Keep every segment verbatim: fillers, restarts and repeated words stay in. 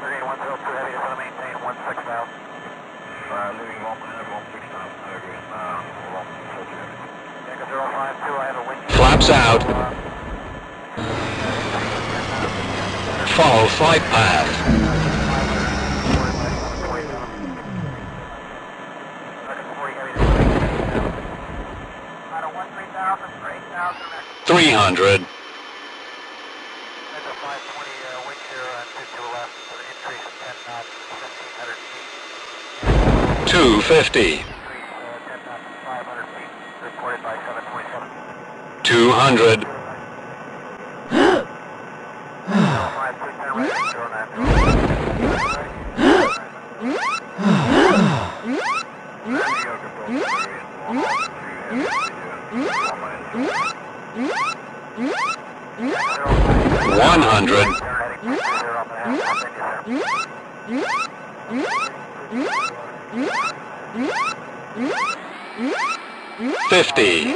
one zero two heavy, just want to maintain one six thousand. Uh, leaving one minute, one six thousand, I agree. Uh, one four two heavy. Echo zero five two, I have a wind. Flaps out. Follow flight path. Three hundred. Two fifty. Two hundred. One hundred. Fifty.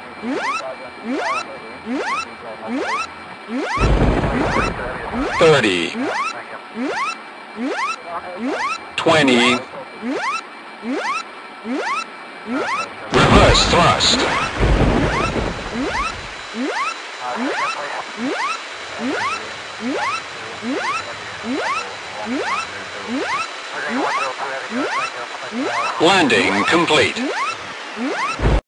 Thirty. Twenty. Reverse thrust. Landing complete.